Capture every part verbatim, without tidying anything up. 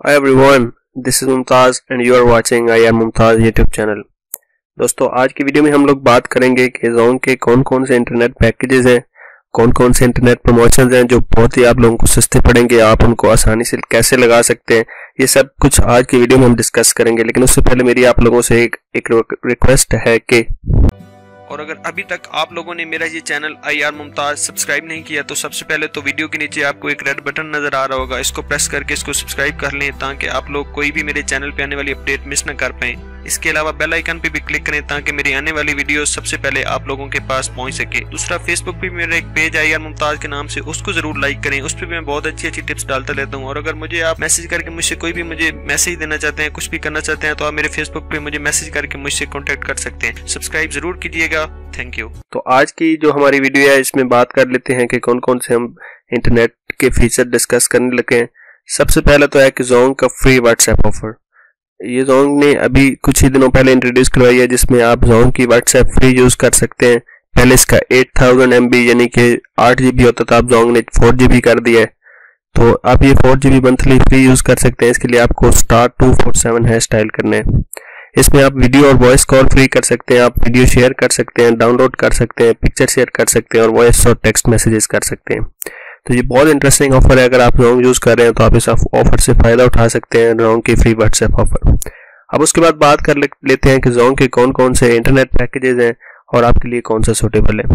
Hi everyone, this is Mumtaz and you are watching I am Mumtaz YouTube channel. दोस्तों आज की video में हम लोग बात करेंगे कि Zong के कौन कौन से इंटरनेट पैकेजेस हैं, कौन कौन से इंटरनेट प्रमोशंस हैं जो बहुत ही आप लोगों को सस्ते पड़ेंगे, आप उनको आसानी से कैसे लगा सकते हैं, ये सब कुछ आज की वीडियो में हम डिस्कस करेंगे। लेकिन उससे पहले मेरी आप लोगों से एक, एक रिक्वेस्ट है कि और अगर अभी तक आप लोगों ने मेरा ये channel I R Mumtaz subscribe नहीं किया तो सबसे पहले तो वीडियो के नीचे आपको एक रेड बटन नजर आ रहा होगा, इसको प्रेस करके इसको सब्सक्राइब कर लें ताकि आप लोग कोई भी मेरे चैनल पे आने वाली अपडेट मिस न कर पाएं। इसके अलावा बेल आइकन पे भी क्लिक करें ताकि मेरी आने वाली वीडियो सबसे पहले आप लोगों के पास पहुंच सके। दूसरा, फेसबुक पे मेरा एक पेज आई आर मुमताज के नाम से, उसको जरूर लाइक करें, उस पर मैं बहुत अच्छी अच्छी टिप्स डालता रहता हूँ। और अगर मुझे आप मैसेज करके मुझसे कोई भी मुझे मैसेज देना चाहते हैं, कुछ भी करना चाहते हैं, तो आप मेरे फेसबुक पे मुझे मैसेज करके मुझसे कॉन्टेक्ट कर सकते हैं। सब्सक्राइब जरूर कीजिएगा, थैंक यू। तो आज की जो हमारी वीडियो है इसमें बात कर लेते हैं कि कौन कौन से हम इंटरनेट के फीचर डिस्कस करने लगे हैं। सबसे पहला तो है कि Zong का फ्री व्हाट्सएप ऑफर। ये Zong ने अभी कुछ ही दिनों पहले इंट्रोड्यूस करवाई है जिसमें आप Zong की व्हाट्सएप फ्री यूज कर सकते हैं। पहले इसका एट थाउजेंड एम बी यानी कि आठ जी बी होता था, अब Zong ने फोर जी बी कर दिया है, तो आप ये four G B monthly free use कर सकते हैं। इसके लिए आपको star two four seven hash dial करना है। इसमें आप वीडियो और वॉइस कॉल फ्री कर सकते हैं, आप वीडियो शेयर कर सकते हैं, डाउनलोड कर सकते हैं, पिक्चर शेयर कर सकते हैं और वॉइस और टेक्स्ट मैसेजेस कर सकते हैं। तो ये बहुत इंटरेस्टिंग ऑफर है। अगर आप Zong यूज कर रहे हैं तो आप इस ऑफर से फायदा उठा सकते हैं, Zong की फ्री व्हाट्सएप ऑफर। अब उसके बाद बात कर लेते हैं कि Zong के कौन कौन से इंटरनेट पैकेजेस हैं और आपके लिए कौन सा सूटेबल है।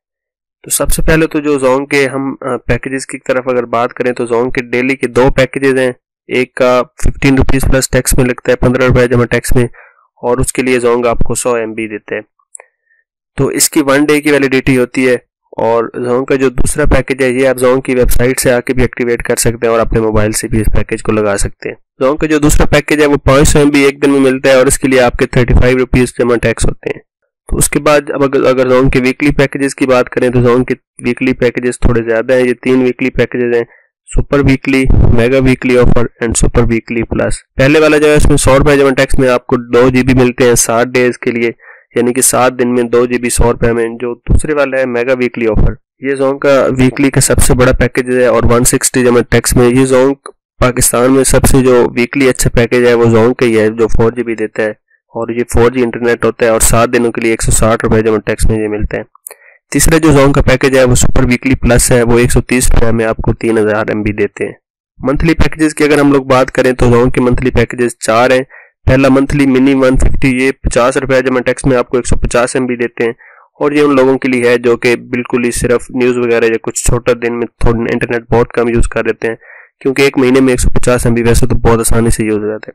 तो सबसे पहले तो जो Zong के हम पैकेजेस की तरफ अगर बात करें तो Zong के डेली के दो पैकेजेस हैं। एक का फिफ्टीन रुपीज प्लस टैक्स में लगता है, पंद्रह रुपए जमा टैक्स में, और उसके लिए Zong आपको सौ एम बी देते हैं। तो इसकी वन डे की वैलिडिटी होती है। और Zong का जो दूसरा पैकेज है ये आप Zong की वेबसाइट से आके भी एक्टिवेट कर सकते हैं और अपने मोबाइल से भी इस पैकेज को लगा सकते हैं। Zong का जो दूसरा पैकेज है वो पाँच सौ एम बी एक दिन में मिलता है और इसके लिए आपके थर्टी फाइव रुपीज जमा टैक्स होते हैं। तो उसके बाद अब अगर, अगर Zong के वीकली पैकेजेस की बात करें तो Zong के वीकली पैकेजेस थोड़े ज्यादा हैं। ये तीन वीकली पैकेजेस हैं, super weekly, mega weekly offer and super weekly plus. पहले वाला जो है इसमें सौ रुपए जमा टैक्स में आपको दो जीबी मिलते हैं सात डेज के लिए, यानी कि सात दिन में दो जीबी सौ रुपए में। जो दूसरे वाला है मेगा वीकली ऑफर, ये Zong का वीकली का सबसे बड़ा पैकेज है और वन सिक्सटी जमा टैक्स में। ये Zong पाकिस्तान में सबसे जो वीकली अच्छा पैकेज है वो Zong का ही है जो फोर जीबी देता है और ये फोर जी इंटरनेट होता है और सात दिनों के लिए एक सौ साठ रुपए जमा टैक्स में ये मिलता है। तीसरा जो Zong का पैकेज है वो सुपर वीकली प्लस है, वो एक सौ तीस रुपए में आपको तीन हजार एम बी देते हैं। मंथली पैकेजेस की अगर हम लोग बात करें तो Zong के मंथली पैकेजेस चार हैं। पहला मंथली मिनी वन फिफ्टी, ये पचास रुपए जमा टैक्स में आपको एक सौ पचास एम बी देते हैं और ये उन लोगों के लिए है जो कि बिल्कुल ही सिर्फ न्यूज वगैरह या कुछ छोटा दिन में थोड़ा इंटरनेट बहुत कम यूज कर लेते हैं, क्योंकि एक महीने में एक सौ पचास एम बी वैसे तो बहुत आसानी से यूज हो जाता है।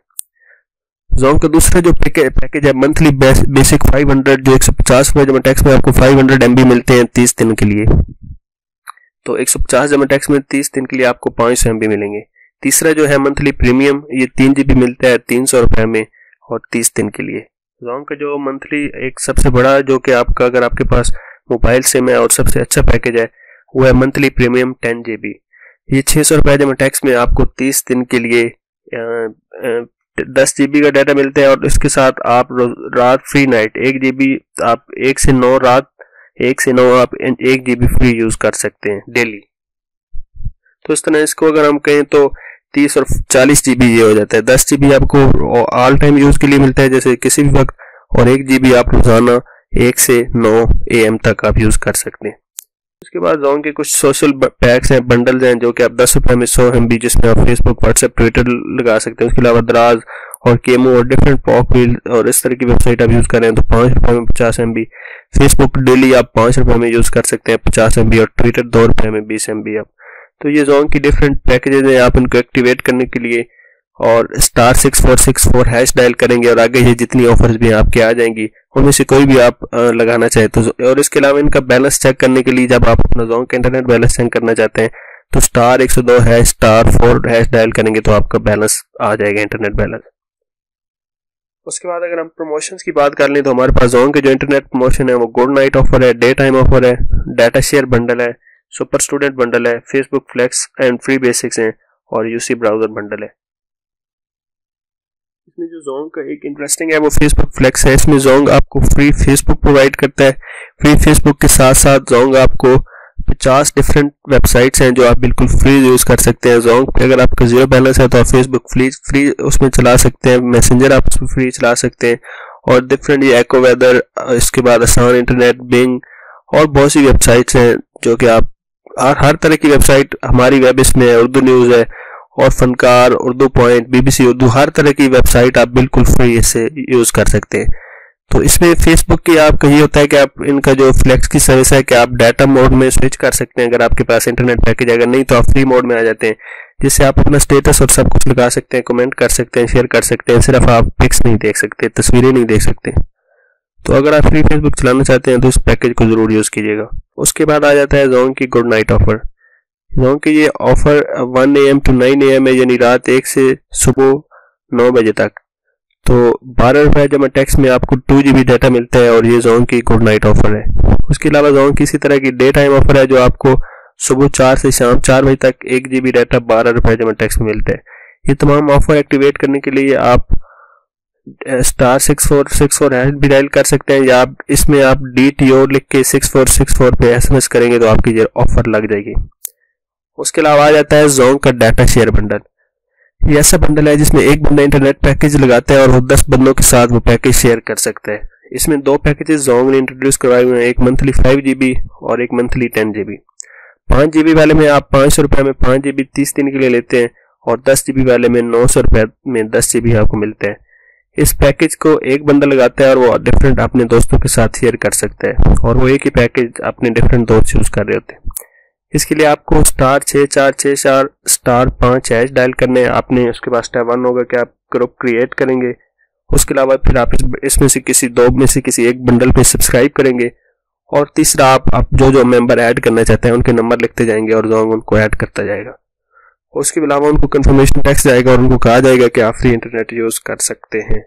Zong का दूसरा जो पैकेज है मंथली बेसिक फाइव हंड्रेड, जो एक सौ पचास रुपए जमा टैक्स में आपको फाइव हंड्रेड एम बी मिलते हैं तीस दिन के लिए। तो एक सौ पचास जमा टैक्स में तीस दिन के लिए आपको पाँच सौ एम बी मिलेंगे। तीसरा जो है मंथली प्रीमियम, ये तीन जीबी मिलता है तीन सौ रुपए में और तीस दिन के लिए। Zong का जो मंथली एक सबसे बड़ा जो कि आपका अगर आपके पास मोबाइल सिम है और सबसे अच्छा पैकेज है वो है monthly premium ten G B. ये छह सौ रुपए जमा टैक्स में आपको तीस दिन के लिए आ, आ, दस जीबी का डाटा मिलता है और इसके साथ आप रात फ्री नाइट एक जीबी आप एक से नौ रात एक से नौ आप एक जीबी फ्री यूज कर सकते हैं डेली। तो इस तरह इसको अगर हम कहें तो तीस और चालीस जीबी ये हो जाता है। दस जीबी आपको ऑल टाइम यूज के लिए मिलता है जैसे किसी भी वक्त, और एक जीबी आप रोजाना एक से नौ ए एम तक आप यूज कर सकते हैं। उसके बाद Zong के कुछ सोशल पैक्स हैं, बंडल्स हैं, जो कि आप दस रुपए में सौ एम बी जिसमें आप फेसबुक, व्हाट्सएप, ट्विटर लगा सकते हैं। उसके अलावा दराज और केमो और डिफरेंट पॉप व्हील और इस तरह की वेबसाइट आप यूज कर रहे हैं तो पाँच रुपए में पचास एम बी। फेसबुक डेली आप पाँच रुपए में यूज कर सकते हैं पचास एम बी और ट्विटर दो रुपए में बीस एम बी आप। तो ये Zong की डिफरेंट पैकेजेस हैं। आप इनको एक्टिवेट करने के लिए और star six four six four hash dial करेंगे और आगे ये जितनी ऑफर्स भी आपके आ जाएंगी उनमें से कोई भी आप लगाना चाहे तो। और इसके अलावा इनका बैलेंस चेक करने के लिए जब आप अपना Zong का इंटरनेट बैलेंस चेक करना चाहते हैं तो स्टार एक सौ दो hash star four hash dial करेंगे तो आपका बैलेंस आ जाएगा, इंटरनेट बैलेंस। उसके बाद अगर हम प्रमोशंस की बात कर लें तो हमारे पास Zong के जो इंटरनेट प्रमोशन है वो गुड नाइट ऑफर है, डे टाइम ऑफर है, डाटा शेयर बंडल है, सुपर स्टूडेंट बंडल है, Facebook flex and free basics हैं और यूसी ब्राउजर बंडल है। इसमें जो Zong का एक इंटरेस्टिंग है वो फेसबुक फ्लेक्स है। इसमें Zong आपको फ्री फेसबुक प्रोवाइड करता है। फ्री फेसबुक के साथ साथ Zong आपको पचास डिफरेंट वेबसाइट्स हैं जो आप बिल्कुल फ्री यूज़ कर सकते हैं। ज़ोंग पे अगर आपका जीरो बैलेंस है तो आप फेसबुक फ्री फ्री उसमें चला सकते हैं, मैसेंजर आप उसमें फ्री चला सकते हैं, और डिफरेंट ये एक्यूवेदर, इसके बाद आसान इंटरनेट, बिंग और बहुत सी वेबसाइट्स हैं जो कि आप हर हर तरह की वेबसाइट, हमारी वेब इसमें है, उर्दू न्यूज़ है और फनकार, उर्दू पॉइंट, बीबीसी उर्दू, हर तरह की वेबसाइट आप बिल्कुल फ्री इससे यूज़ कर सकते हैं। तो इसमें फेसबुक की आपका ये होता है कि आप इनका जो फ्लेक्स की सर्विस है कि आप डाटा मोड में स्विच कर सकते हैं अगर आपके पास इंटरनेट पैकेज, अगर नहीं तो आप फ्री मोड में आ जाते हैं, जिससे आप अपना स्टेटस और सब कुछ लगा सकते हैं, कमेंट कर सकते हैं, शेयर कर सकते हैं, सिर्फ आप पिक्स नहीं देख सकते, तस्वीरें नहीं देख सकते। तो अगर आप फ्री फेसबुक चलाना चाहते हैं तो इस पैकेज को जरूर यूज़ कीजिएगा। उसके बाद आ जाता है ज़ोंग की गुड नाइट ऑफर। ज़ोंग की ये offer one A M to nine A M है, यानी रात एक से सुबह नौ बजे तक। तो बारह रुपए जमा टैक्स में आपको टू जी बी डाटा मिलता है और ये ज़ोंग की गुड नाइट ऑफर है। उसके अलावा ज़ोंग की इसी तरह की डे टाइम ऑफर है जो आपको सुबह चार से शाम चार बजे तक एक जी बी डाटा बारह रुपए जमा टैक्स में मिलता है। ये तमाम ऑफर एक्टिवेट करने के लिए आप star six four six four hash भी डायल कर सकते हैं, या आप इसमें आप डी टी ओ लिख के सिक्स फोर सिक्स फोर पे एस एम एस करेंगे तो आपकी ये ऑफर लग जाएगी। उसके अलावा आ जाता है ज़ोंग का डाटा शेयर बंडल। ये ऐसा बंडल है जिसमें एक बंदा इंटरनेट पैकेज लगाता है और वो दस बंदों के साथ वो पैकेज शेयर कर सकता है। इसमें दो पैकेजेस ज़ोंग ने इंट्रोड्यूस करवाए हुए हैं, एक मंथली फाइव जी बी और एक मंथली टेन जी बी। पाँच जी बी वाले में आप पाँच सौ रुपए में पाँच जी बी तीस दिन के लिए लेते हैं और दस जी बी वाले में नौ सौ रुपए में दस जी बी आपको मिलता है। इस पैकेज को एक बंदा लगाता है और वो डिफरेंट अपने दोस्तों के साथ शेयर कर सकता है, और वो एक ही पैकेज अपने डिफरेंट दोस्त यूज कर रहे होते हैं। इसके लिए आपको स्टार छः चार छः चार स्टार पाँच हैश डायल करने हैं आपने। उसके बाद स्टेप वन होगा कि आप ग्रुप क्रिएट करेंगे। उसके अलावा फिर आप इसमें से किसी दो में से किसी एक बंडल पे सब्सक्राइब करेंगे, और तीसरा आप, आप जो जो मेंबर ऐड करना चाहते हैं उनके नंबर लिखते जाएंगे और ज़ोंग उनको ऐड करता जाएगा। उसके अलावा उनको कंफर्मेशन टेक्स्ट जाएगा और उनको कहा जाएगा कि आप फ्री इंटरनेट यूज कर सकते हैं।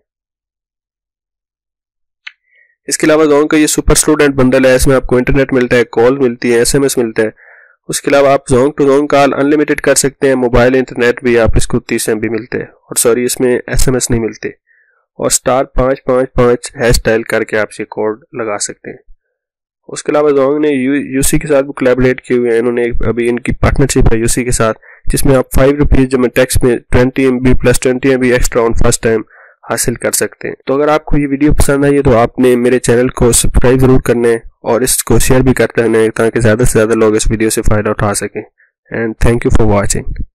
इसके अलावा ज़ोंग का ये सुपर स्टूडेंट बंडल है, इसमें आपको इंटरनेट मिलता है, कॉल मिलती है, एसएमएस मिलता है। उसके अलावा आप Zong to Zong call unlimited कर सकते हैं, मोबाइल इंटरनेट भी आप इसको तीस एम बी मिलते हैं, और सॉरी इसमें एसएमएस नहीं मिलते, और स्टार पाँच पाँच पाँच हैश डायल करके आप ये कोड लगा सकते हैं। उसके अलावा ज़ोंग ने यू यूसी के साथ भी कोलैबोरेट किए हुए हैं, इन्होंने अभी इनकी पार्टनरशिप है यूसी के साथ, जिसमें आप फाइव रुपीज़ जमा टैक्स में twenty M B plus twenty M B extra on first time हासिल कर सकते हैं। तो अगर आपको ये वीडियो पसंद आई है तो आपने मेरे चैनल को सब्सक्राइब जरूर करना है और इसको शेयर भी करते रहना है ताकि ज़्यादा से ज़्यादा लोग इस वीडियो से फ़ायदा उठा सकें। And thank you for watching.